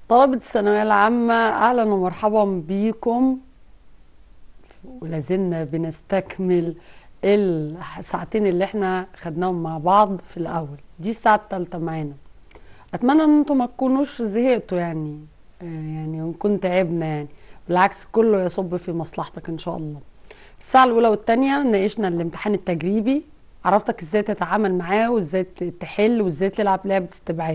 طلبة الثانوية العامة، أهلا ومرحبا بيكم. ولازلنا بنستكمل الساعتين اللي احنا خدناهم مع بعض في الأول. دي الساعة التالتة معانا. أتمنى إن انتم ما تكونوش زهقتوا يعني ونكون تعبنا يعني. بالعكس، كله يصب في مصلحتك إن شاء الله. الساعة الأولى والتانية ناقشنا الامتحان التجريبي، عرفتك ازاي تتعامل معاه وازاي تحل وازاي تلعب لعبة استبعاد.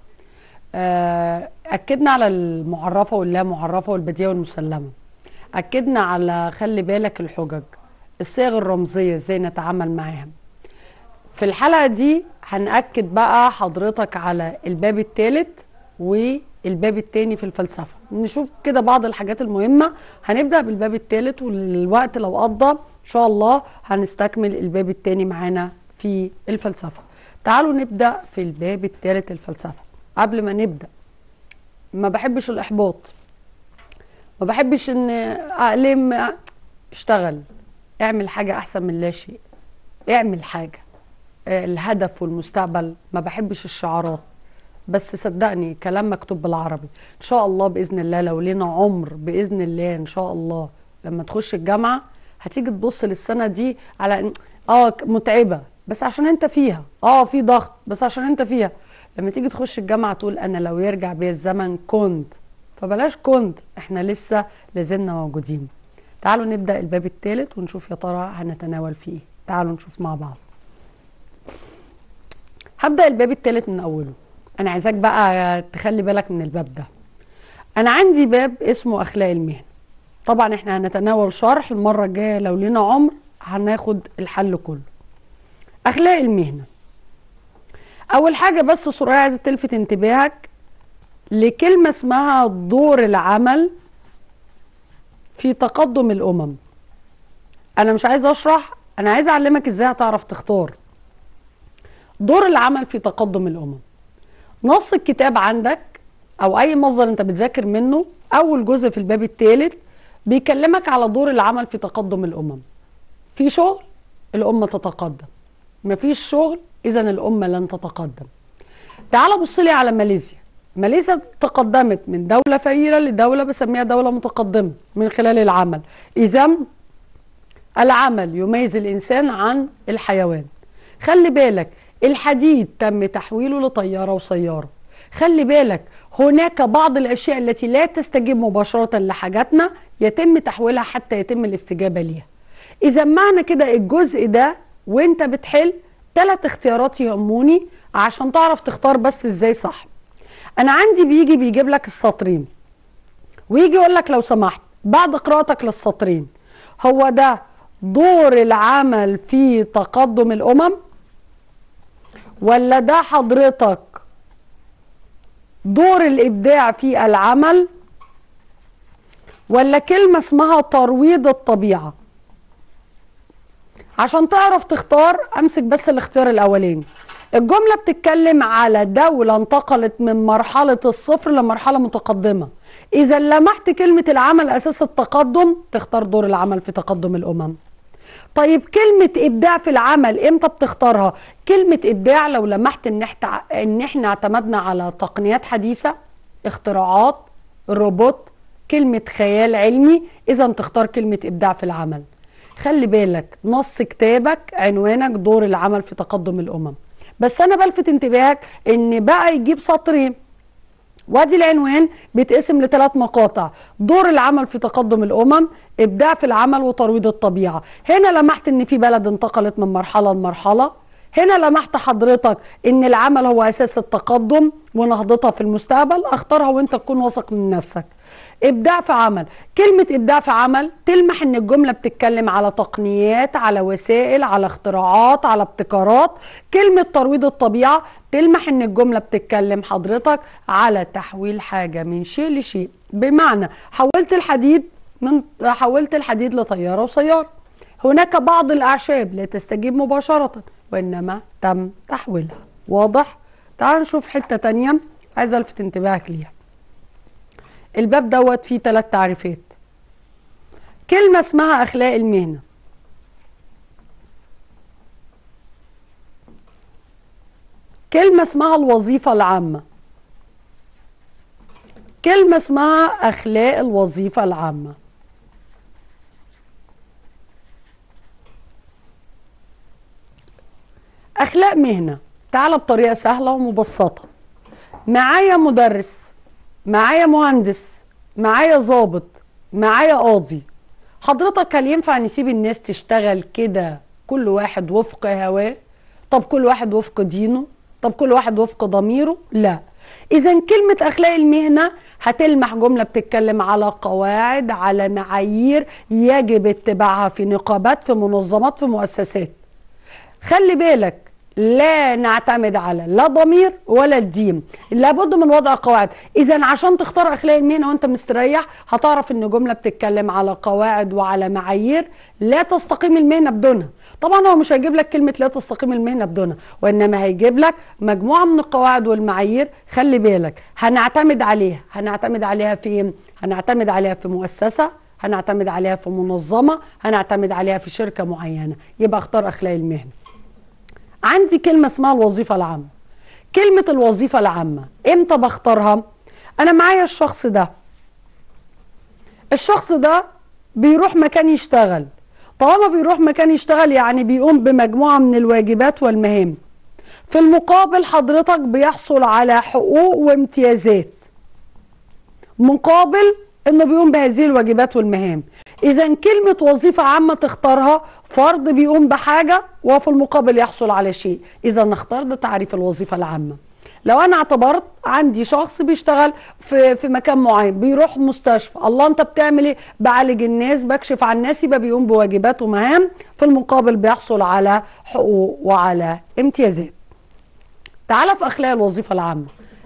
أكدنا على المعرفة واللا معرفة والبديهة والمسلمة. أكدنا على خلي بالك الحجج، الصيغ الرمزية ازاي نتعامل معاها. في الحلقة دي هنأكد بقى حضرتك على الباب الثالث والباب الثاني في الفلسفة. نشوف كده بعض الحاجات المهمة. هنبدأ بالباب الثالث، والوقت لو قضى إن شاء الله هنستكمل الباب الثاني معانا في الفلسفة. تعالوا نبدأ في الباب الثالث الفلسفة. قبل ما نبدأ، ما بحبش الإحباط، ما بحبش ان أقلم. اشتغل، اعمل حاجة احسن من لا شيء. اعمل حاجة. الهدف والمستقبل. ما بحبش الشعارات، بس صدقني كلام مكتوب بالعربي. ان شاء الله باذن الله لو لينا عمر باذن الله ان شاء الله لما تخش الجامعة هتيجي تبص للسنة دي على متعبة بس عشان انت فيها، في ضغط بس عشان انت فيها. لما تيجي تخش الجامعة تقول انا لو يرجع بيا الزمن كنت. فبلاش كنت، احنا لسه لازلنا موجودين. تعالوا نبدأ الباب الثالث ونشوف يا ترى هنتناول فيه ايه. تعالوا نشوف مع بعض. هبدأ الباب الثالث من أوله. أنا عايزاك بقى تخلي بالك من الباب ده. أنا عندي باب اسمه أخلاق المهنة. طبعا احنا هنتناول شرح المرة الجاية لو لينا عمر هناخد الحل كله. أخلاق المهنة. أول حاجة بس سوريا عايزة تلفت انتباهك لكلمة اسمها دور العمل في تقدم الأمم. أنا مش عايزة أشرح، أنا عايزة أعلمك إزاي هتعرف تختار. دور العمل في تقدم الأمم. نص الكتاب عندك او اي مصدر انت بتذاكر منه، اول جزء في الباب الثالث بيكلمك على دور العمل في تقدم الامم. في شغل الامه تتقدم، مفيش شغل اذا الامه لن تتقدم. تعال بص لي على ماليزيا. ماليزيا تقدمت من دوله فقيره لدوله بسميها دوله متقدمه من خلال العمل. اذا العمل يميز الانسان عن الحيوان. خلي بالك، الحديد تم تحويله لطياره وسياره. خلي بالك، هناك بعض الاشياء التي لا تستجيب مباشره لحاجاتنا يتم تحويلها حتى يتم الاستجابه ليها. اذا معنى كده الجزء ده وانت بتحل 3 اختيارات يهموني عشان تعرف تختار بس ازاي صح. انا عندي بيجيب لك السطرين ويجي يقول لك لو سمحت بعد قراءتك للسطرين، هو ده دور العمل في تقدم الامم ولا ده حضرتك دور الابداع في العمل ولا كلمة اسمها ترويض الطبيعة؟ عشان تعرف تختار امسك بس الاختيار الاولاني. الجملة بتتكلم على دولة انتقلت من مرحلة الصفر لمرحلة متقدمة. اذا لمحت كلمة العمل اساس التقدم تختار دور العمل في تقدم الامم. طيب كلمة إبداع في العمل إمتى بتختارها؟ كلمة إبداع لو لمحت إن إحنا اعتمدنا على تقنيات حديثة، اختراعات، روبوت، كلمة خيال علمي، إذا تختار كلمة إبداع في العمل. خلي بالك نص كتابك عنوانك دور العمل في تقدم الأمم، بس أنا بلفت انتباهك إن بقى يجيب سطرين وادي العنوان بيتقسم ل3 مقاطع: دور العمل في تقدم الامم، ابداع في العمل، وترويض الطبيعه. هنا لمحت ان في بلد انتقلت من مرحله لمرحله. هنا لمحت حضرتك ان العمل هو اساس التقدم ونهضتها في المستقبل. اختارها وانت تكون واثق من نفسك. ابداع في عمل. كلمة ابداع في عمل تلمح ان الجملة بتتكلم على تقنيات، على وسائل، على اختراعات، على ابتكارات. كلمة ترويض الطبيعة تلمح ان الجملة بتتكلم حضرتك على تحويل حاجة من شيء لشيء، بمعنى حولت الحديد لطيارة وسيارة. هناك بعض الاعشاب لا تستجيب مباشرة وانما تم تحويلها. واضح؟ تعال نشوف حتة تانية عايز الفت انتباهك ليها. الباب دوت فيه 3 تعريفات. كلمة اسمها أخلاق المهنة. كلمة اسمها الوظيفة العامة. كلمة اسمها أخلاق الوظيفة العامة. أخلاق مهنة، تعالى بطريقة سهلة ومبسطة. معايا مدرس، معايا مهندس، معايا ضابط، معايا قاضي. حضرتك هل ينفع نسيب الناس تشتغل كده كل واحد وفق هواه؟ طب كل واحد وفق دينه؟ طب كل واحد وفق ضميره؟ لا. إذا كلمة أخلاق المهنة هتلمح جملة بتتكلم على قواعد، على معايير يجب اتباعها في نقابات، في منظمات، في مؤسسات. خلي بالك، لا نعتمد على لا ضمير ولا الدين، لابد من وضع قواعد. اذا عشان تختار اخلاق المهنه وانت مستريح هتعرف ان جمله بتتكلم على قواعد وعلى معايير لا تستقيم المهنه بدونها. طبعا هو مش هيجيب لك كلمه لا تستقيم المهنه بدونها، وانما هيجيب لك مجموعه من القواعد والمعايير. خلي بالك، هنعتمد عليها. هنعتمد عليها في هنعتمد عليها في مؤسسه، هنعتمد عليها في منظمه، هنعتمد عليها في شركه معينه. يبقى اختار اخلاق المهنه. عندي كلمة اسمها الوظيفة العامة. كلمة الوظيفة العامة امتى بختارها؟ انا معايا الشخص ده، الشخص ده بيروح مكان يشتغل. طالما بيروح مكان يشتغل يعني بيقوم بمجموعة من الواجبات والمهام. في المقابل حضرتك بيحصل على حقوق وامتيازات مقابل انه بيقوم بهذه الواجبات والمهام. اذا كلمة وظيفة عامة تختارها فرد بيقوم بحاجة وفي المقابل يحصل على شيء. اذا نختار ده تعريف الوظيفة العامة. لو انا اعتبرت عندي شخص بيشتغل في مكان معين، بيروح مستشفى، الله انت بتعمل ايه؟ بعالج الناس، بكشف عن الناس، يبقى بيقوم بواجبات ومهام، في المقابل بيحصل على حقوق وعلى امتيازات. تعال في اخلاق الوظيفة العامة.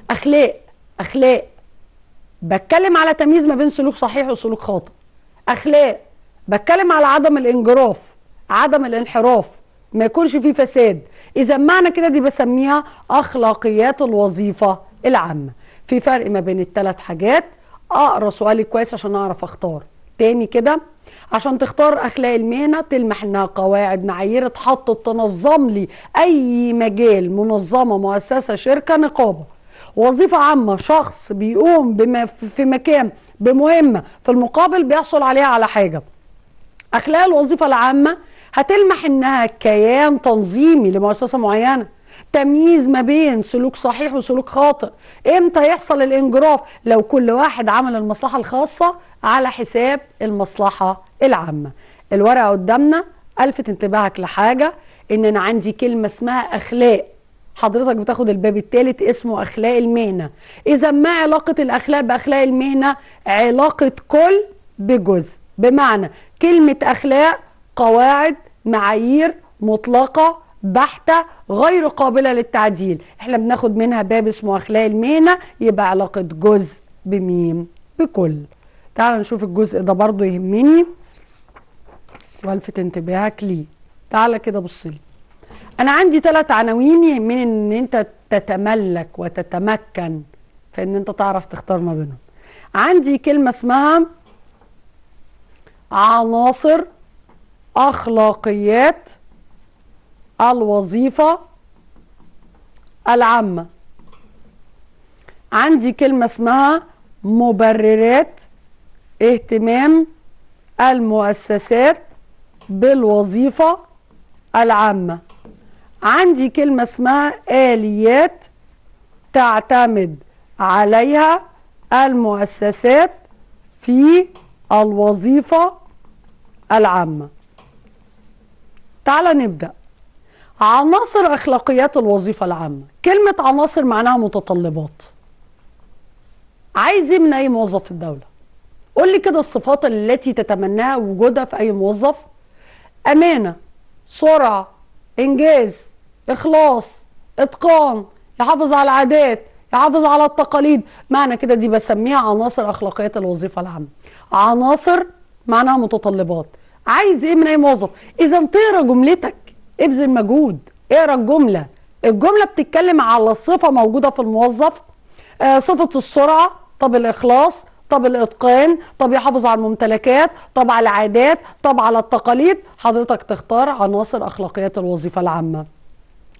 اخلاق بتكلم على تمييز ما بين سلوك صحيح وسلوك خاطئ. اخلاق بتكلم على عدم الانجراف، عدم الانحراف، ما يكونش فيه فساد. اذا معنى كده دي بسميها اخلاقيات الوظيفة العامة. في فرق ما بين الثلاث حاجات. اقرا سؤالي كويس عشان اعرف اختار. تاني كده، عشان تختار اخلاق المهنة تلمح انها قواعد، معايير اتحطت تنظم لي اي مجال، منظمة، مؤسسة، شركة، نقابة. وظيفة عامة شخص بيقوم في مكان بمهمة، في المقابل بيحصل عليها على حاجة. أخلاق الوظيفة العامة هتلمح إنها كيان تنظيمي لمؤسسة معينة. تمييز ما بين سلوك صحيح وسلوك خاطئ. امتى يحصل الانجراف؟ لو كل واحد عمل المصلحة الخاصة على حساب المصلحة العامة. الورقة قدامنا، ألفت انتباهك لحاجة، إن أنا عندي كلمة اسمها أخلاق. حضرتك بتاخد الباب الثالث اسمه أخلاق المهنة. إذا ما علاقة الأخلاق بأخلاق المهنة؟ علاقة كل بجزء. بمعنى كلمة أخلاق قواعد، معايير مطلقة بحتة غير قابلة للتعديل. احنا بناخد منها باب اسمه أخلاق المهنة، يبقى علاقة جزء بمين؟ بكل. تعال نشوف الجزء ده برضو يهمني والفت انتباهك ليه. تعال كده بصلي. أنا عندي 3 عناوين يهمني إن أنت تتملك وتتمكن في إن أنت تعرف تختار ما بينهم. عندي كلمة اسمها عناصر أخلاقيات الوظيفة العامة. عندي كلمة اسمها مبررات اهتمام المؤسسات بالوظيفة العامة. عندي كلمة اسمها آليات تعتمد عليها المؤسسات في الوظيفة العامة. تعال نبدأ. عناصر أخلاقيات الوظيفة العامة. كلمة عناصر معناها متطلبات. عايز ايه من أي موظف في الدولة؟ قول لي كده الصفات التي تتمناها وجودها في أي موظف. أمانة، سرعة، إنجاز، إخلاص، إتقان، يحافظ على العادات، يحافظ على التقاليد. معنى كده دي بسميها عناصر أخلاقيات الوظيفة العامة. عناصر معناها متطلبات. عايز ايه من اي موظف؟ اذا تقرا جملتك، ابذل مجهود، اقرا الجمله. الجمله بتتكلم على صفه موجوده في الموظف. صفه السرعه، طب الاخلاص، طب الاتقان، طب يحافظ على الممتلكات، طب على العادات، طب على التقاليد. حضرتك تختار عناصر اخلاقيات الوظيفه العامه.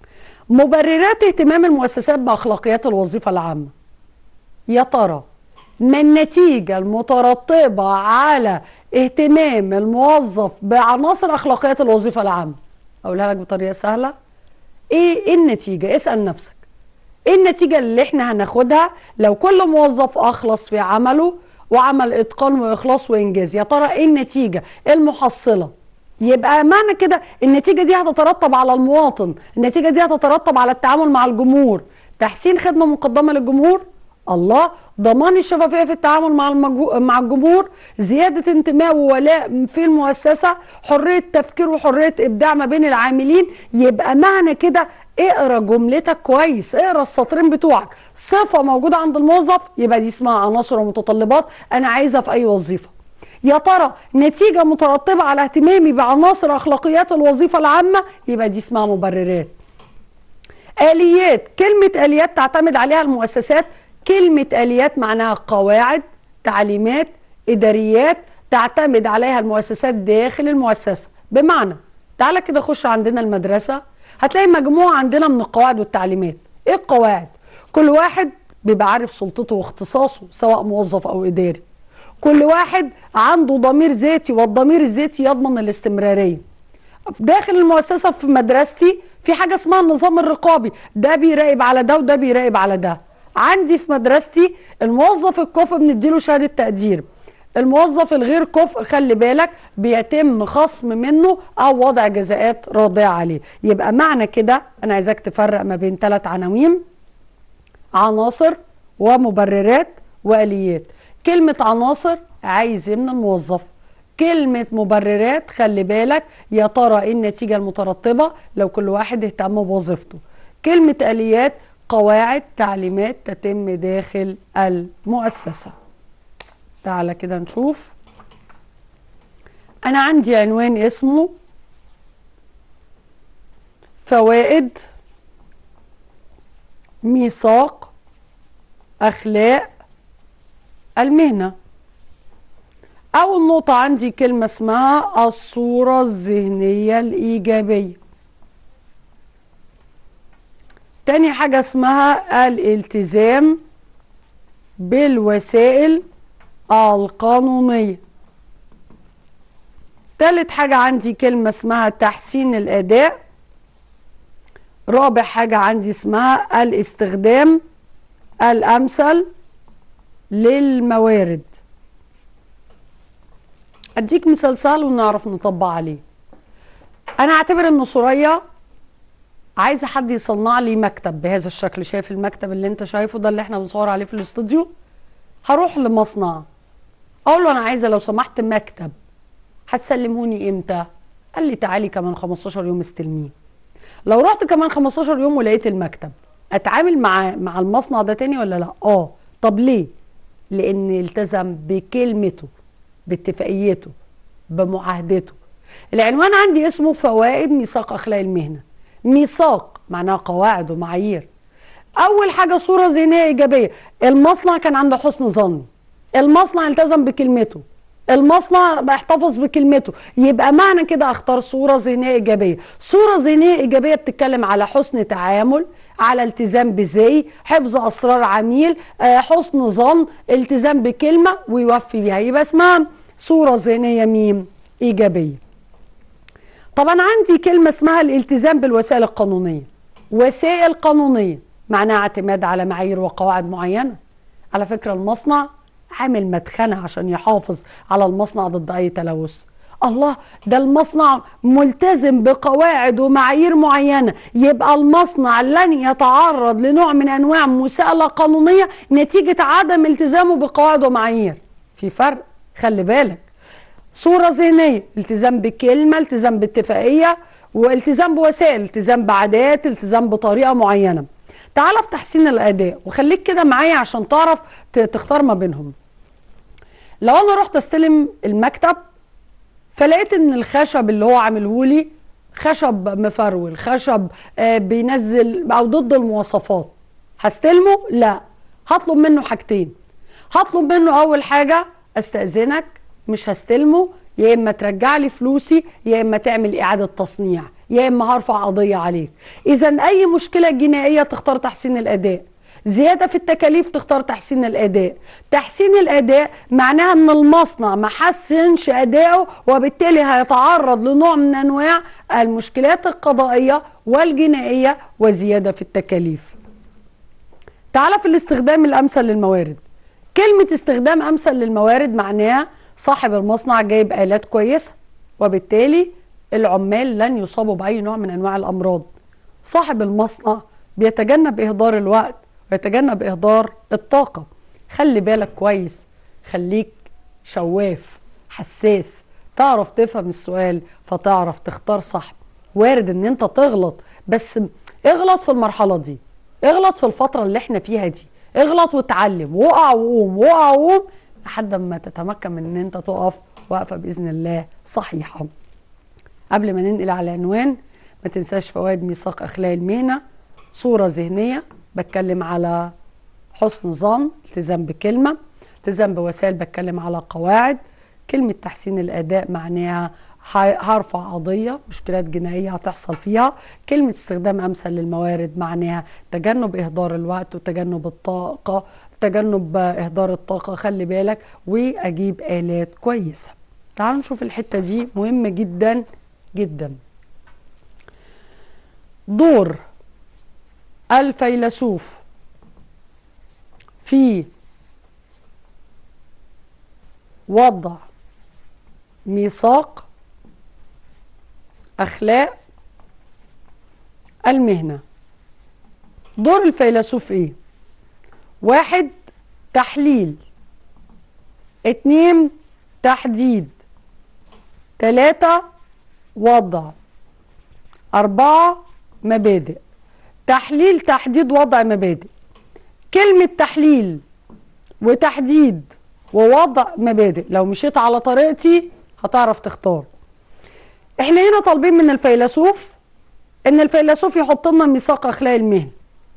مبررات اهتمام المؤسسات باخلاقيات الوظيفه العامه. يا ترى ما النتيجة المترتبة على اهتمام الموظف بعناصر أخلاقيات الوظيفة العامة؟ أقولها لك بطريقة سهلة. إيه النتيجة؟ اسأل نفسك. إيه النتيجة اللي إحنا هناخدها لو كل موظف أخلص في عمله وعمل إتقان وإخلاص وإنجاز؟ يا ترى إيه النتيجة؟ إيه المحصلة؟ يبقى معنى كده النتيجة دي هتترتب على المواطن، النتيجة دي هتترتب على التعامل مع الجمهور، تحسين خدمة مقدمة للجمهور، الله، ضمان الشفافية في التعامل مع الجمهور، زيادة انتماء وولاء في المؤسسة، حرية تفكير وحرية إبداع ما بين العاملين. يبقى معنى كده اقرا جملتك كويس، اقرا السطرين بتوعك. صفة موجودة عند الموظف يبقى دي اسمها عناصر ومتطلبات أنا عايزها في أي وظيفة. يا ترى نتيجة مترتبة على اهتمامي بعناصر أخلاقيات الوظيفة العامة يبقى دي اسمها مبررات. آليات، كلمة آليات تعتمد عليها المؤسسات. كلمة آليات معناها قواعد، تعليمات، إداريات تعتمد عليها المؤسسات داخل المؤسسة. بمعنى تعالى كده خش عندنا المدرسة هتلاقي مجموعة عندنا من القواعد والتعليمات. إيه القواعد؟ كل واحد بيبقى عارف سلطته واختصاصه سواء موظف أو إداري. كل واحد عنده ضمير ذاتي والضمير الذاتي يضمن الاستمرارية. داخل المؤسسة في مدرستي في حاجة اسمها النظام الرقابي، ده بيراقب على ده وده بيراقب على ده. عندي في مدرستي الموظف الكفء بنديله شهادة تقدير، الموظف الغير كفء خلي بالك بيتم خصم منه أو وضع جزاءات رادعة عليه. يبقى معنى كده أنا عايزاك تفرق ما بين 3 عناوين: عناصر ومبررات وآليات. كلمة عناصر عايز ايه من الموظف، كلمة مبررات خلي بالك يا ترى ايه النتيجة المترتبة لو كل واحد اهتم بوظيفته. كلمة آليات قواعد تعليمات تتم داخل المؤسسة. تعالى كده نشوف. أنا عندي عنوان اسمه فوائد ميثاق أخلاق المهنة. أول نقطة عندي كلمة اسمها الصورة الذهنية الإيجابية. تاني حاجة اسمها الالتزام بالوسائل القانونية. تالت حاجة عندي كلمة اسمها تحسين الأداء. رابع حاجة عندي اسمها الاستخدام الأمثل للموارد. أديك مثال سهل ونعرف نطبق عليه. أنا أعتبر إن سوريا عايزة حد يصنع لي مكتب بهذا الشكل. شايف المكتب اللي أنت شايفه ده اللي إحنا بنصور عليه في الاستوديو؟ هروح لمصنع أقول له أنا عايزة لو سمحت مكتب، هتسلموني إمتى؟ قال لي تعالي كمان 15 يوم استلميه. لو رحت كمان 15 يوم ولقيت المكتب، أتعامل مع المصنع ده تاني ولا لأ؟ طب ليه؟ لأن التزم بكلمته، باتفاقيته، بمعاهدته. العنوان عندي اسمه فوائد ميثاق أخلاق المهنة. ميثاق معناها قواعد ومعايير. أول حاجة صورة ذهنية إيجابية. المصنع كان عنده حسن ظن، المصنع التزم بكلمته، المصنع احتفظ بكلمته. يبقى معنى كده اختار صورة ذهنية إيجابية. صورة ذهنية إيجابية بتتكلم على حسن تعامل، على التزام بزي، حفظ أسرار عميل، حسن ظن، التزام بكلمة ويوفي بيها. يبقى اسمها صورة ذهنية مين؟ إيجابية. طبعا عندي كلمة اسمها الالتزام بالوسائل القانونية. وسائل قانونية معناها اعتماد على معايير وقواعد معينة. على فكرة المصنع عامل مدخنة عشان يحافظ على المصنع ضد أي تلوث. الله، ده المصنع ملتزم بقواعد ومعايير معينة، يبقى المصنع لن يتعرض لنوع من أنواع مساءلة قانونية نتيجة عدم التزامه بقواعد ومعايير. في فرق، خلي بالك. صورة ذهنية، التزام بكلمة، التزام باتفاقية، والتزام بوسائل، التزام بعادات، التزام بطريقة معينة. تعال في تحسين الأداء وخليك كده معايا عشان تعرف تختار ما بينهم. لو أنا رحت استلم المكتب فلقيت ان الخشب اللي هو عامله لي خشب مفرول، خشب بينزل او ضد المواصفات، هستلمه؟ لا، هطلب منه حاجتين. هطلب منه اول حاجة استأذنك مش هستلمه، يا اما ترجع لي فلوسي يا اما تعمل اعادة تصنيع يا اما هرفع قضية عليك. اذا اي مشكلة جنائية تختار تحسين الاداء. زيادة في التكاليف تختار تحسين الأداء. تحسين الأداء معناها أن المصنع ما حسنش أداؤه، وبالتالي هيتعرض لنوع من أنواع المشكلات القضائية والجنائية وزيادة في التكاليف. تعال في الاستخدام الأمثل للموارد. كلمة استخدام أمثل للموارد معناها صاحب المصنع جايب آلات كويسة، وبالتالي العمال لن يصابوا بأي نوع من أنواع الأمراض. صاحب المصنع بيتجنب إهدار الوقت ويتجنب إهدار الطاقة. خلي بالك كويس، خليك شواف حساس، تعرف تفهم السؤال فتعرف تختار صح. وارد ان انت تغلط، بس اغلط في المرحلة دي، اغلط في الفترة اللي احنا فيها دي، اغلط وتعلم، وقع وقوم وقع وقوم لحد ما تتمكن من ان انت تقف وقفة بإذن الله صحيحة. قبل ما ننقل على العنوان، ما تنساش فوائد ميثاق أخلاق المهنة. صورة ذهنية، بتكلم على حسن ظن، التزام بكلمة، التزام بوسائل، بتكلم على قواعد. كلمة تحسين الأداء معناها هرفع قضية، مشكلات جنائية هتحصل فيها. كلمة استخدام أمثل للموارد معناها تجنب إهدار الوقت وتجنب الطاقة، تجنب إهدار الطاقة، خلي بالك، وأجيب آلات كويسة. تعالوا نشوف الحتة دي مهمة جدا جدا. دور الفيلسوف في وضع ميثاق أخلاق المهنة. دور الفيلسوف ايه؟ 1 تحليل، 2 تحديد، 3 وضع، 4 مبادئ. تحليل، تحديد، وضع، مبادئ. كلمة تحليل وتحديد ووضع مبادئ لو مشيت على طريقتي هتعرف تختار. احنا هنا طالبين من الفيلسوف ان الفيلسوف يحط لنا ميثاق اخلاق المهنة.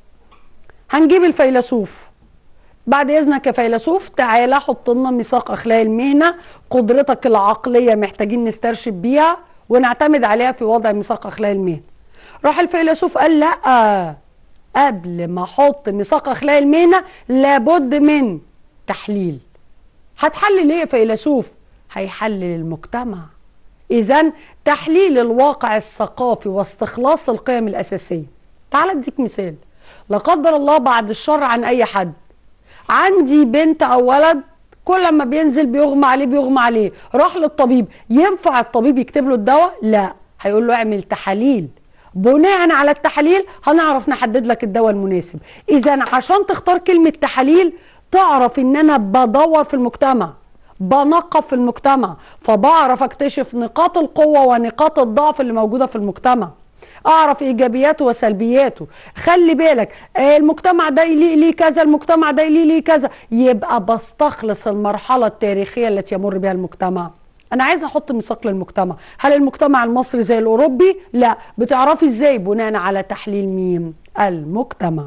هنجيب الفيلسوف، بعد اذنك يا فيلسوف تعالى حط لنا ميثاق اخلاق المهنة، قدرتك العقلية محتاجين نسترشد بيها ونعتمد عليها في وضع ميثاق اخلاق المهنة. راح الفيلسوف قال لا، قبل ما احط ميثاق اخلاق المهنة لابد من تحليل. هتحلل ايه يا فيلسوف؟ هيحلل المجتمع. اذا تحليل الواقع الثقافي واستخلاص القيم الاساسيه. تعال اديك مثال، لا قدر الله بعد الشر عن اي حد، عندي بنت او ولد كل ما بينزل بيغمى عليه بيغمى عليه، راح للطبيب، ينفع الطبيب يكتب له الدواء؟ لا، هيقول له اعمل تحاليل، بناء على التحاليل هنعرف نحدد لك الدواء المناسب. اذا عشان تختار كلمه تحاليل تعرف ان انا بدور في المجتمع، بنقب في المجتمع، فبعرف اكتشف نقاط القوة ونقاط الضعف اللي موجودة في المجتمع، اعرف ايجابياته وسلبياته. خلي بالك المجتمع ده يليق ليه كذا، المجتمع ده يليق ليه كذا، يبقى بستخلص المرحلة التاريخية التي يمر بها المجتمع. انا عايزه احط ميثاق للمجتمع. هل المجتمع المصري زي الاوروبي؟ لا. بتعرفي ازاي؟ بناء على تحليل مين؟ المجتمع.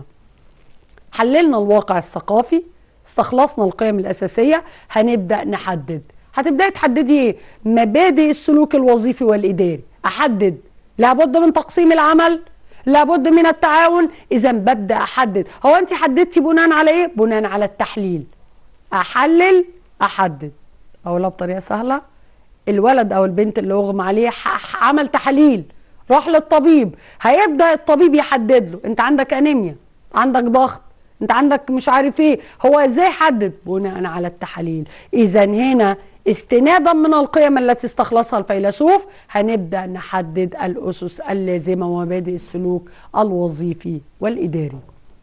حللنا الواقع الثقافي، استخلصنا القيم الأساسية، هنبدأ نحدد. هتبدأي تحددي ايه؟ مبادئ السلوك الوظيفي والإداري. أحدد لابد من تقسيم العمل، لابد من التعاون. إذا ببدأ أحدد. هو أنت حددتي بناء على ايه؟ بناء على التحليل. أحلل، أحدد. أقولها بطريقة سهلة، الولد أو البنت اللي أغمى عليه عمل تحاليل، راح للطبيب، هيبدأ الطبيب يحدد له أنت عندك أنيميا، عندك ضغط، انت عندك مش عارف ايه. هو ازاي حدد؟ بناء على التحاليل. اذا هنا استنادا من القيم التي استخلصها الفيلسوف هنبدأ نحدد الأسس اللازمة ومبادئ السلوك الوظيفي والإداري.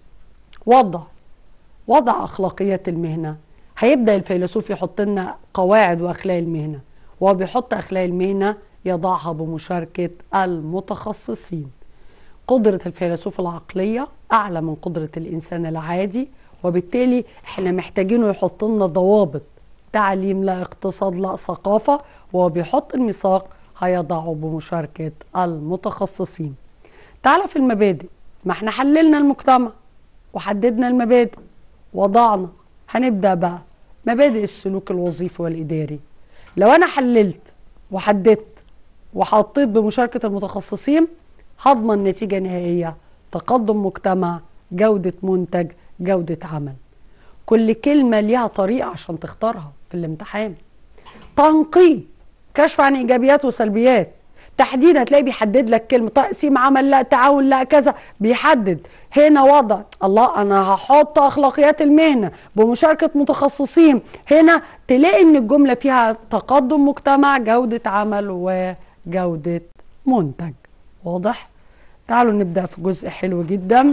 وضع أخلاقيات المهنة. هيبدأ الفيلسوف يحط لنا قواعد وأخلاق المهنة، وهو بيحط أخلاق المهنة يضعها بمشاركة المتخصصين. قدرة الفيلسوف العقلية أعلى من قدرة الإنسان العادي، وبالتالي احنا محتاجينه يحط لنا ضوابط، تعليم لا اقتصاد لا ثقافة، وهو بيحط الميثاق هيضعه بمشاركة المتخصصين. تعالى في المبادئ، ما احنا حللنا المجتمع وحددنا المبادئ وضعنا، هنبدأ بقى مبادئ السلوك الوظيفي والإداري. لو أنا حللت وحددت وحطيت بمشاركة المتخصصين هضمن نتيجة نهائية، تقدم مجتمع، جودة منتج، جودة عمل. كل كلمة ليها طريقة عشان تختارها في الامتحان. تنقيب، كشف عن ايجابيات وسلبيات. تحديد، هتلاقي بيحدد لك كلمه تقسيم عمل، لا تعاون، لا كذا، بيحدد. هنا وضع الله، انا هحط اخلاقيات المهنه بمشاركه متخصصين. هنا تلاقي ان الجمله فيها تقدم مجتمع، جوده عمل، وجوده منتج. واضح؟ تعالوا نبدا في جزء حلو جدا،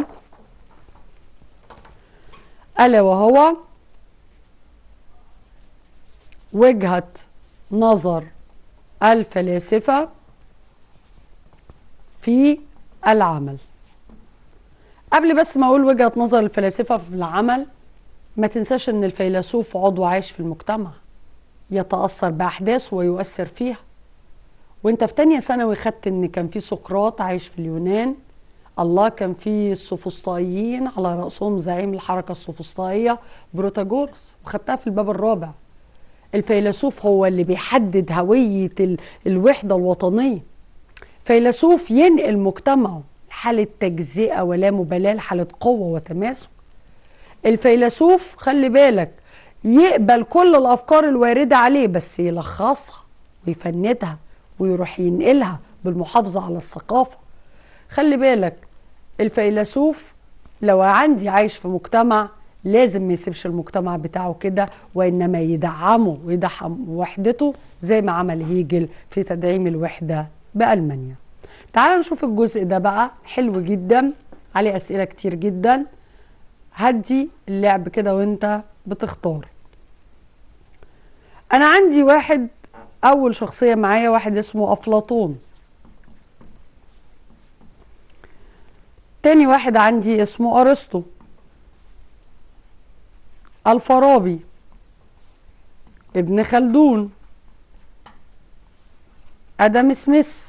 الا وهو وجهه نظر الفلاسفة في العمل. قبل بس ما اقول وجهة نظر الفلاسفة في العمل، ما تنساش ان الفيلسوف عضو عايش في المجتمع، يتأثر بأحداثه ويؤثر فيها. وانت في تانية ثانوي خدت ان كان في سقراط عايش في اليونان، الله كان في السوفسطائيين على رأسهم زعيم الحركة السوفسطائية بروتاجورس، وخدتها في الباب الرابع. الفيلسوف هو اللي بيحدد هوية الوحدة الوطنية. فيلسوف ينقل مجتمعه حالة تجزئة ولا مبالاة لحالة قوة وتماسك. الفيلسوف خلي بالك يقبل كل الأفكار الواردة عليه، بس يلخصها ويفندها ويروح ينقلها بالمحافظة على الثقافة. خلي بالك الفيلسوف لو عندي عايش في مجتمع لازم ما يسيبش المجتمع بتاعه كده، وإنما يدعمه ويدعم وحدته زي ما عمل هيجل في تدعيم الوحدة بألمانيا. تعالوا نشوف الجزء ده بقى، حلو جدا، عليه أسئلة كتير جدا. هدي اللعب كده وانت بتختار. أنا عندي واحد، أول شخصية معايا واحد اسمه أفلاطون. تاني واحد عندي اسمه أرسطو، الفارابي، ابن خلدون، آدم سميث،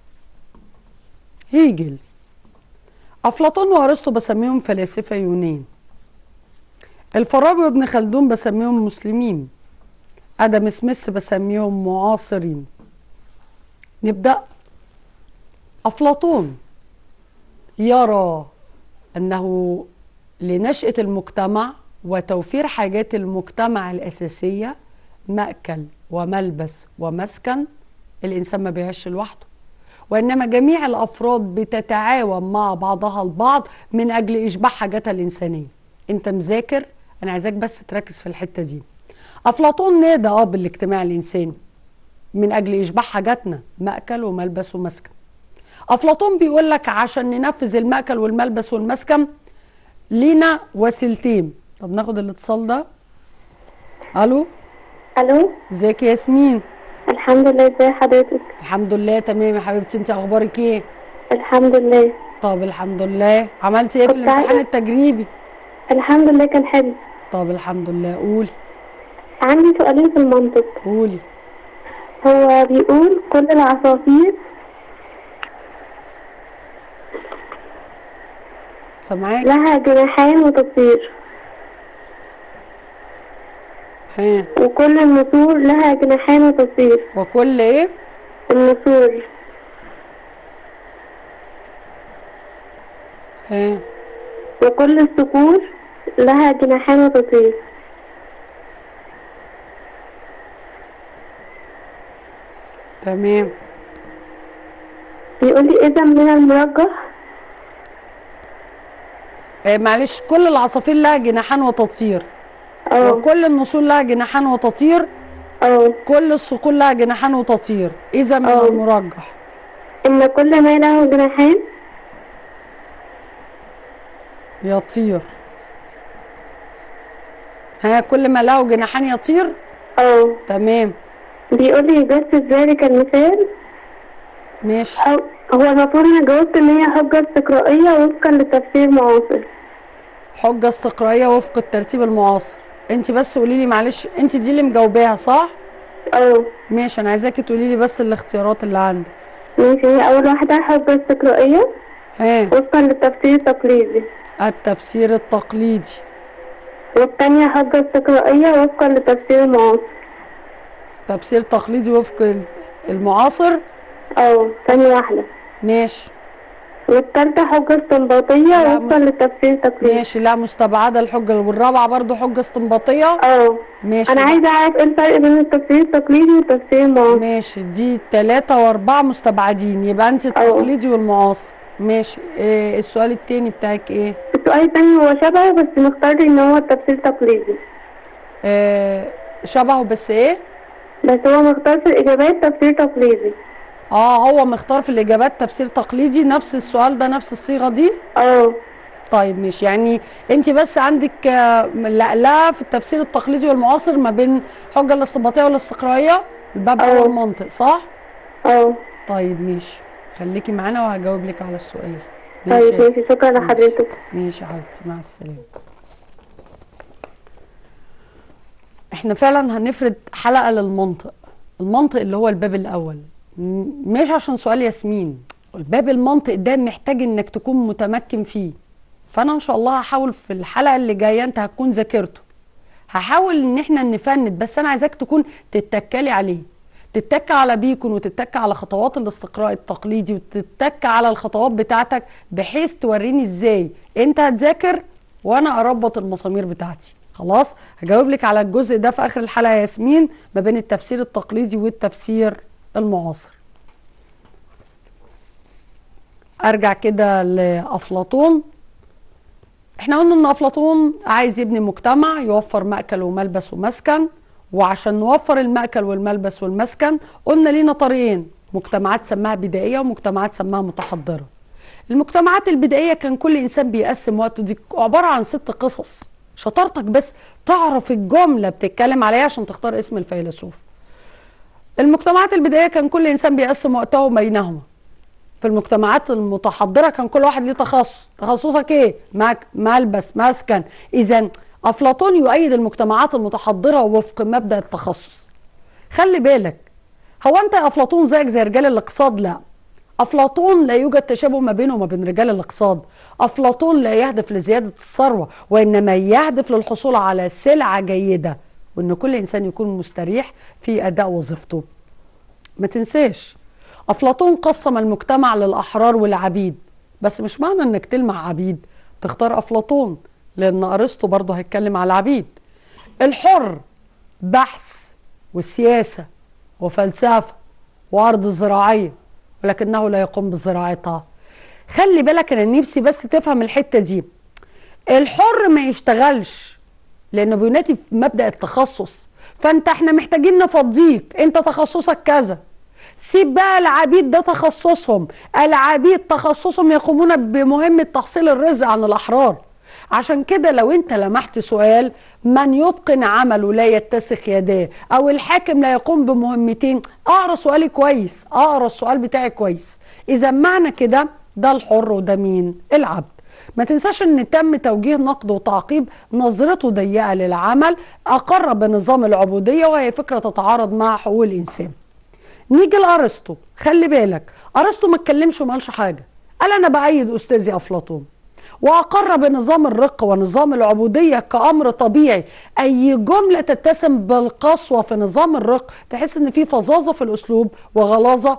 هيجل. أفلاطون وأرسطو بسميهم فلاسفة يونان. الفارابي وابن خلدون بسميهم مسلمين. آدم سميث بسميهم معاصرين. نبدأ. أفلاطون يرى أنه لنشأة المجتمع وتوفير حاجات المجتمع الأساسية، مأكل وملبس ومسكن، الإنسان ما بيعيش لوحده، وإنما جميع الأفراد بتتعاون مع بعضها البعض من أجل إشباع حاجاتها الإنسانية. أنت مذاكر، أنا عايزاك بس تركز في الحتة دي. أفلاطون نادى بالاجتماع الإنساني من أجل إشباع حاجاتنا، مأكل وملبس ومسكن. أفلاطون بيقول لك عشان ننفذ المأكل والملبس والمسكن لينا وسيلتين. طب ناخد الاتصال ده. الو. الو، ازيك يا ياسمين؟ الحمد لله. ازي حضرتك؟ الحمد لله تمام يا حبيبتي، انت اخبارك ايه؟ الحمد لله. طب الحمد لله. عملتي ايه في كنت الامتحان التجريبي؟ الحمد لله كان حلو. طب الحمد لله. قولي. عندي سؤالين في المنطق. قولي. هو بيقول كل العصافير سامعاك. لها جناحين وتطير، ها. وكل النسور لها جناحين وتطير. وكل ايه؟ النسور. ها. وكل الصقور لها جناحين وتطير. تمام. بيقول لي إذا من المرجح. معلش، كل العصافير لها جناحان وتطير. وكل النسور لها جناحان وتطير. كل الصقور لها جناحان وتطير، إذا من المرجح إن كل ما له جناحين يطير. ها، كل ما له جناحان يطير. تمام. بيقول لي جاوبت ذلك المثال. ماشي. هو المفروض انا جاوبت ان هي حجة استقرائية وفقا للتفسير المعاصر. حجة استقرائية وفق الترتيب المعاصر. انت بس قولي لي معلش، انت دي اللي مجاوباها صح؟ ماشي، انا عايزاكي تقولي لي بس الاختيارات اللي عندك. ماشي. هي اول واحدة حجة استقرائية وفقا للتفسير التقليدي. التفسير التقليدي. والتانية حجة استقرائية وفقا للتفسير المعاصر. تفسير تقليدي وفق المعاصر. تاني واحدة. ماشي. والتالتة حجة استنباطية وفقا للتفسير التقليدي. ماشي، لا مستبعدة الحجة، والرابعة برضو حجة استنباطية. ماشي، أنا عايزة أعرف إيه الفرق بين التفسير التقليدي والتفسير المعاصر. ماشي، دي 3 و4 مستبعدين، يبقى أنت التقليدي والمعاصر. ماشي، السؤال التاني بتاعك إيه؟ السؤال التاني هو شبهه بس مختار إن هو التفسير التقليدي. شبهه بس إيه؟ بس هو مختار في الإجابات تفسير تقليدي. هو مختار في الإجابات تفسير تقليدي، نفس السؤال ده نفس الصيغة دي؟ طيب ماشي، يعني انت بس عندك لا في التفسير التقليدي والمعاصر ما بين الحجه الاستنباطيه والاستقرائيه، الباب اول منطق، صح؟ طيب ماشي، خليكي معانا وهجاوب لك على السؤال. طيب ماشي، شكرا لحضرتك. ماشي يا حبيبتي، مع السلامه. احنا فعلا هنفرد حلقه للمنطق، المنطق اللي هو الباب الاول، مش عشان سؤال ياسمين، الباب المنطق ده محتاج انك تكون متمكن فيه. فانا ان شاء الله هحاول في الحلقه اللي جايه، انت هتكون ذاكرته، هحاول ان احنا نفند، بس انا عايزاك تكون تتكلي عليه، تتك على بيكون وتتك على خطوات الاستقراء التقليدي وتتك على الخطوات بتاعتك، بحيث توريني ازاي انت هتذاكر وانا اربط المسامير بتاعتي. خلاص، هجاوب لك على الجزء ده في اخر الحلقه يا ياسمين، ما بين التفسير التقليدي والتفسير المعاصر. ارجع كده لافلاطون. احنا قلنا ان افلاطون عايز يبني مجتمع يوفر مأكل وملبس ومسكن، وعشان نوفر المأكل والملبس والمسكن قلنا لينا طريقين، مجتمعات سماها بدائية ومجتمعات سماها متحضرة. المجتمعات البدائية كان كل انسان بيقسم وقته، دي عبارة عن 6 قصص، شطارتك بس تعرف الجملة بتتكلم عليها عشان تختار اسم الفيلسوف. المجتمعات البدائية كان كل انسان بيقسم وقته بينهما. في المجتمعات المتحضرة كان كل واحد ليه تخصص، تخصصك ايه؟ ملبس، مسكن. اذا افلاطون يؤيد المجتمعات المتحضرة وفق مبدأ التخصص. خلي بالك، هو انت يا افلاطون زيك زي رجال الاقتصاد؟ لا، افلاطون لا يوجد تشابه ما بينه وما بين رجال الاقتصاد. افلاطون لا يهدف لزيادة الثروة، وانما يهدف للحصول على سلعة جيدة، وان كل انسان يكون مستريح في اداء وظيفته. ما تنساش أفلاطون قسم المجتمع للأحرار والعبيد، بس مش معنى انك تلمع عبيد تختار أفلاطون، لأن أرسطو برضه هيتكلم على العبيد. الحر بحث وسياسة وفلسفة وأرض زراعية، ولكنه لا يقوم بزراعتها. خلي بالك، أنا نفسي بس تفهم الحتة دي. الحر ما يشتغلش لأنه بينادي في مبدأ التخصص، احنا محتاجين نفضيك، انت تخصصك كذا. سيب بقى العبيد، ده تخصصهم، العبيد تخصصهم يقومون بمهمة تحصيل الرزق عن الأحرار. عشان كده لو انت لمحت سؤال من يتقن عمله لا يتسخ يداه، او الحاكم لا يقوم بمهمتين، اقرا سؤالي كويس، اقرا السؤال بتاعي كويس. اذا معنى كده ده الحر وده مين؟ العبد. ما تنساش ان تم توجيه نقد وتعقيب نظرته ضيقة للعمل، اقر بنظام العبودية، وهي فكرة تتعارض مع حقوق الانسان. نيجي لارسطو. خلي بالك، ارسطو ما اتكلمش وما قالش حاجه، قال انا بايد استاذي افلاطون، واقر بنظام الرق ونظام العبوديه كامر طبيعي. اي جمله تتسم بالقسوه في نظام الرق تحس ان في فظاظه في الاسلوب وغلاظه،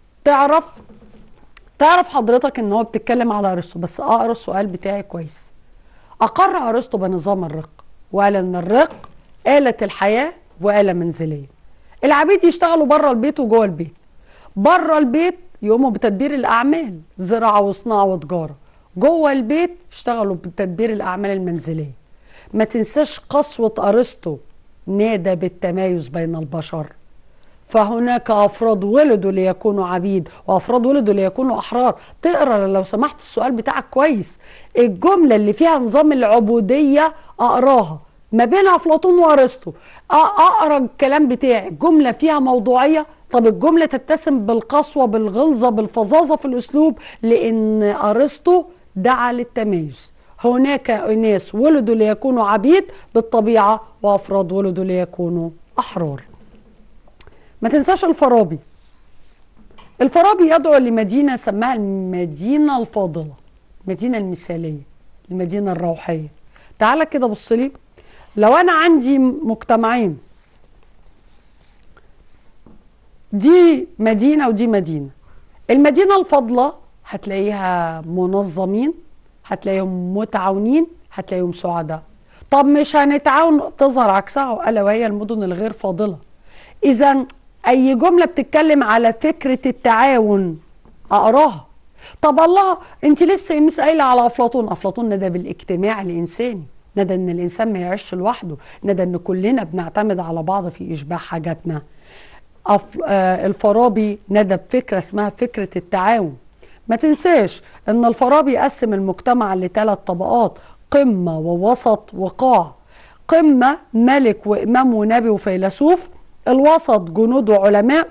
تعرف حضرتك ان هو بتتكلم على ارسطو. بس اقرا السؤال بتاعي كويس. اقر ارسطو بنظام الرق، وقال ان الرق آلة الحياه وآلة منزليه. العبيد يشتغلوا بره البيت وجوه البيت. بره البيت يقوموا بتدبير الاعمال، زراعه وصناعه وتجاره. جوه البيت يشتغلوا بتدبير الاعمال المنزليه. ما تنساش قسوه ارسطو، نادى بالتمايز بين البشر، فهناك افراد ولدوا ليكونوا عبيد وافراد ولدوا ليكونوا احرار. تقرا لو سمحت السؤال بتاعك كويس، الجمله اللي فيها نظام العبوديه اقراها ما بين افلاطون وارسطو، اقرا الكلام بتاعي، الجمله فيها موضوعيه. طب الجمله تتسم بالقسوه، بالغلظه، بالفظاظه في الاسلوب، لان ارسطو دعا للتميز. هناك اناس ولدوا ليكونوا عبيد بالطبيعه، وافراد ولدوا ليكونوا احرار. ما تنساش الفارابي. الفارابي يدعو لمدينه سماها المدينه الفاضله، المدينه المثاليه، المدينه الروحيه. تعالى كده بص لي، لو انا عندي مجتمعين، دي مدينه ودي مدينه، المدينه الفاضله هتلاقيها منظمين، هتلاقيهم متعاونين، هتلاقيهم سعداء. طب مش هنتعاون، تظهر عكسها الا وهي المدن الغير فاضله. اذا اي جمله بتتكلم على فكره التعاون اقراها. طب الله، انت لسه يمس قايله على افلاطون. افلاطون ندى بالاجتماع الانساني، ندى ان الانسان ما يعيش لوحده، ندى ان كلنا بنعتمد على بعض في اشباع حاجاتنا. الفارابي ندى بفكره اسمها فكره التعاون. ما تنساش ان الفارابي قسم المجتمع لثلاث طبقات: قمه ووسط وقاع. قمه ملك وامام ونبي وفيلسوف، الوسط جنود وعلماء،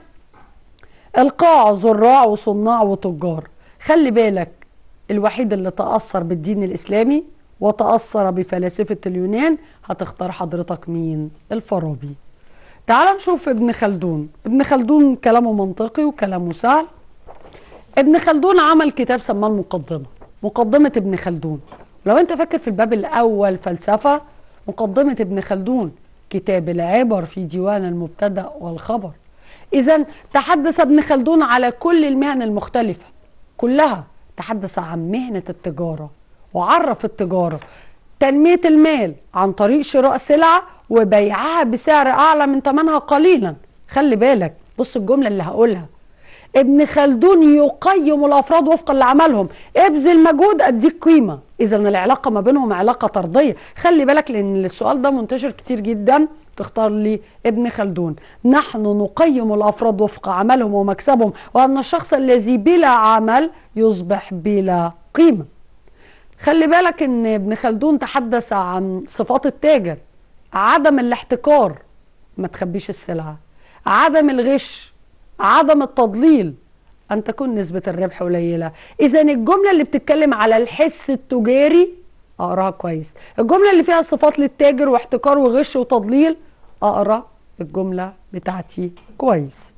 القاع زراع وصناع وتجار. خلي بالك، الوحيد اللي تأثر بالدين الإسلامي وتأثر بفلاسفة اليونان هتختار حضرتك مين؟ الفارابي. تعال نشوف ابن خلدون. ابن خلدون كلامه منطقي وكلامه سهل. ابن خلدون عمل كتاب سماه المقدمة، مقدمة ابن خلدون. لو انت فاكر في الباب الأول فلسفة، مقدمة ابن خلدون كتاب العبر في ديوان المبتدأ والخبر. إذن تحدث ابن خلدون على كل المهن المختلفة كلها. تحدث عن مهنة التجارة وعرف التجارة تنمية المال عن طريق شراء سلعة وبيعها بسعر أعلى من ثمنها قليلا. خلي بالك، بص الجملة اللي هقولها. ابن خلدون يقيم الأفراد وفقا لعملهم، ابذل مجهود أديك قيمة. إذا العلاقة ما بينهم علاقة طردية. خلي بالك لأن السؤال ده منتشر كتير جدا. تختار لي ابن خلدون: نحن نقيم الأفراد وفق عملهم ومكسبهم، وأن الشخص الذي بلا عمل يصبح بلا قيمة. خلي بالك ان ابن خلدون تحدث عن صفات التاجر: عدم الاحتكار، ما تخبيش السلعة، عدم الغش، عدم التضليل، أن تكون نسبة الربح قليلة. إذا الجملة اللي بتتكلم على الحس التجاري أقراها كويس. الجملة اللي فيها صفات للتاجر واحتكار وغش وتضليل أقرأ الجملة بتاعتي كويس.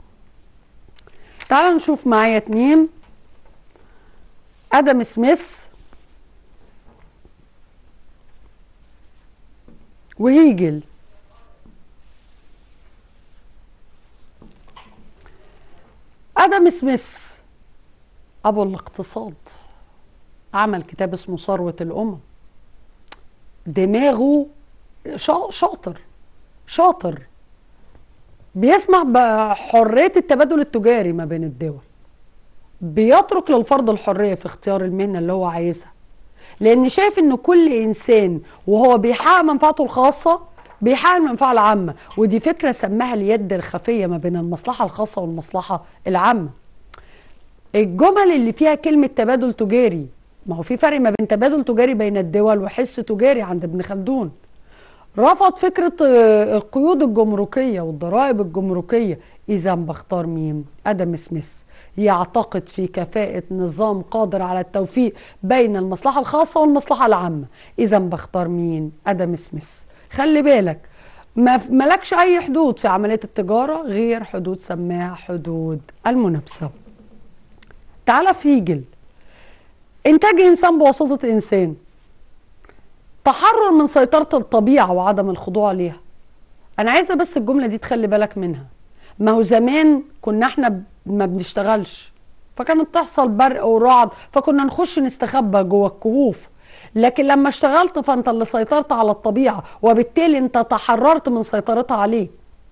تعال نشوف معايا اتنين. آدم سميث وهيجل. آدم سميث أبو الاقتصاد، عمل كتاب اسمه ثروة الأمم. دماغه شاطر، بيسمح بحرية التبادل التجاري ما بين الدول، بيترك للفرد الحرية في اختيار المهنة اللي هو عايزها، لأن شايف إن كل إنسان وهو بيحقق منفعته الخاصة بيحقق المنفعة العامة. ودي فكرة سماها اليد الخفية ما بين المصلحة الخاصة والمصلحة العامة. الجمل اللي فيها كلمة تبادل تجاري، ما هو في فرق ما بين تبادل تجاري بين الدول وحس تجاري عند ابن خلدون. رفض فكرة القيود الجمركية والضرائب الجمركية. إذا بختار مين؟ آدم سميث. يعتقد في كفاءة نظام قادر على التوفيق بين المصلحة الخاصة والمصلحة العامة. إذا بختار مين؟ آدم سميث. خلي بالك، ملكش أي حدود في عملية التجارة غير حدود سماها حدود المنافسة. تعال في هيجل. إنتاج إنسان بواسطة إنسان، تحرر من سيطرة الطبيعة وعدم الخضوع ليها. أنا عايزة بس الجملة دي تخلي بالك منها. ما هو زمان كنا احنا ما بنشتغلش، فكانت تحصل برق ورعد، فكنا نخش نستخبى جوه الكهوف. لكن لما اشتغلت فانت اللي سيطرت على الطبيعة، وبالتالي انت تحررت من سيطرتها عليك.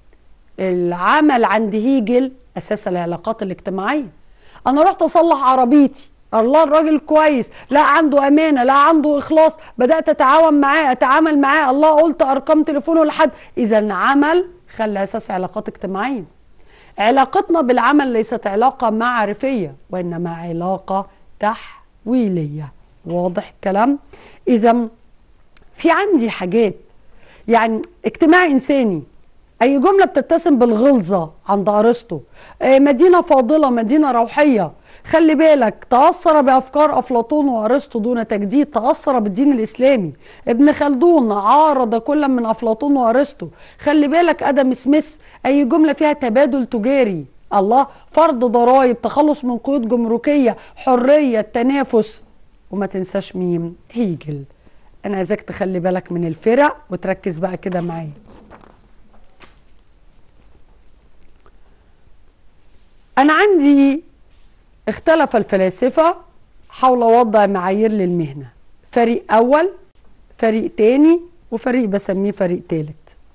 العمل عند هيجل أساس العلاقات الاجتماعية. أنا رحت أصلح عربيتي، الله الراجل كويس، لا عنده أمانة، لا عنده إخلاص، بدأت أتعامل معاه، الله قلت أرقام تليفونه لحد. إذا عمل خلى أساس علاقات اجتماعية. علاقتنا بالعمل ليست علاقة معرفية، وإنما علاقة تحويلية. واضح الكلام؟ إذا في عندي حاجات يعني اجتماع إنساني. أي جملة بتتسم بالغلظة عند أرسطو. مدينة فاضلة، مدينة روحية. خلي بالك، تأثر بأفكار أفلاطون وأرسطو دون تجديد، تأثر بالدين الإسلامي. ابن خلدون عارض كل من أفلاطون وأرسطو. خلي بالك، آدم سميث أي جملة فيها تبادل تجاري، الله، فرض ضرائب، تخلص من قيود جمركية، حرية، تنافس. وما تنساش مين؟ هيجل. أنا عايزاك تخلي بالك من الفرق وتركز بقى كده معايا. أنا عندي اختلف الفلاسفة حول وضع معايير للمهنة. فريق أول، فريق تاني، وفريق بسميه فريق تالت.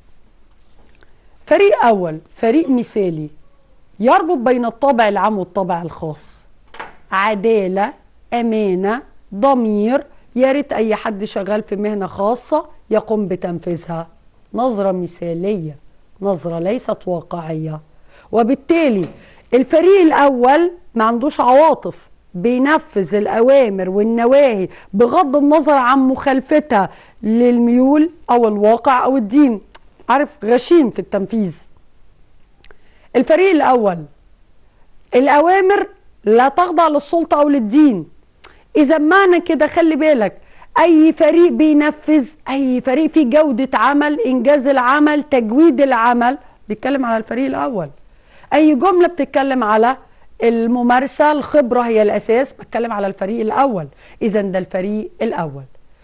فريق أول فريق مثالي يربط بين الطابع العام والطابع الخاص. عدالة، أمانة، ضمير، يا ريت أي حد شغال في مهنة خاصة يقوم بتنفيذها. نظرة مثالية، نظرة ليست واقعية. وبالتالي الفريق الأول ما عندوش عواطف، بينفذ الأوامر والنواهي بغض النظر عن مخالفتها للميول أو الواقع أو الدين. عارف، غشيم في التنفيذ. الفريق الأول الأوامر لا تخضع للسلطة أو للدين. إذا معنى كده خلي بالك، أي فريق بينفذ، أي فريق فيه جودة عمل، إنجاز العمل، تجويد العمل، بيتكلم على الفريق الأول. أي جملة بتتكلم على الممارسة، الخبرة هي الأساس، بتكلم على الفريق الأول. إذا ده الفريق الأول.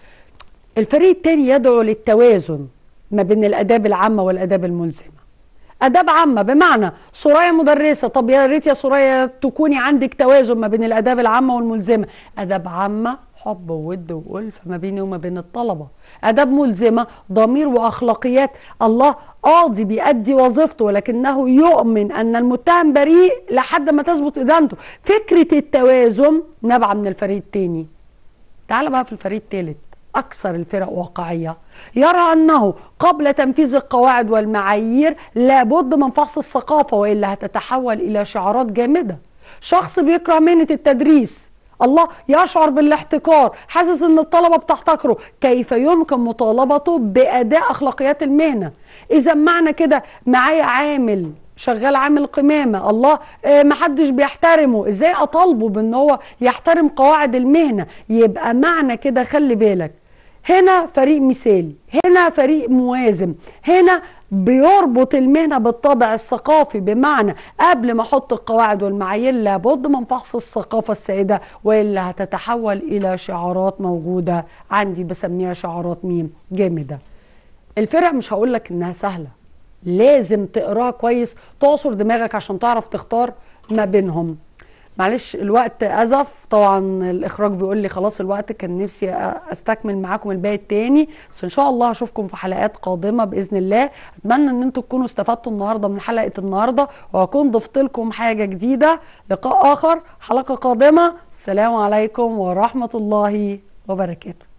الفريق الثاني يدعو للتوازن ما بين الآداب العامة والآداب الملزمة. آداب عامة بمعنى سوريا مدرسة، طب يا ريت يا سوريا تكوني عندك توازن ما بين الآداب العامة والملزمة. آداب عامة حب وود وألفة ما بيني وما بين الطلبة. آداب ملزمة ضمير وأخلاقيات. الله قاضي بيأدي وظيفته ولكنه يؤمن أن المتهم بريء لحد ما تثبت إدانته. فكرة التوازن نابعة من الفريق الثاني. تعال بقى في الفريق الثالث، أكثر الفرق واقعية، يرى أنه قبل تنفيذ القواعد والمعايير لابد من فحص الثقافة، وإلا هتتحول إلى شعارات جامدة. شخص بيكره مهنة التدريس، الله يشعر بالاحتكار، حاسس ان الطلبة بتحتكره، كيف يمكن مطالبته بأداء أخلاقيات المهنة؟ إذا معنى كده معايا عامل شغال عامل قمامة، الله محدش بيحترمه، ازاي اطالبه بان هو يحترم قواعد المهنة؟ يبقى معنى كده خلي بالك، هنا فريق مثالي، هنا فريق موازن، هنا بيربط المهنة بالطابع الثقافي، بمعنى قبل ما احط القواعد والمعايير لابد من فحص الثقافة السائدة، وإلا هتتحول إلى شعارات موجودة عندي بسميها شعارات ميم جامدة. الفرق مش هقولك إنها سهلة، لازم تقراها كويس، تعصر دماغك عشان تعرف تختار ما بينهم. معلش الوقت أزف طبعا، الإخراج بيقول لي خلاص الوقت، كان نفسي أستكمل معاكم الباقي التاني، بس إن شاء الله هشوفكم في حلقات قادمة بإذن الله. أتمنى إن انتوا تكونوا استفدتوا النهاردة من حلقة النهاردة، وأكون ضفت لكم حاجة جديدة. لقاء آخر، حلقة قادمة. السلام عليكم ورحمة الله وبركاته.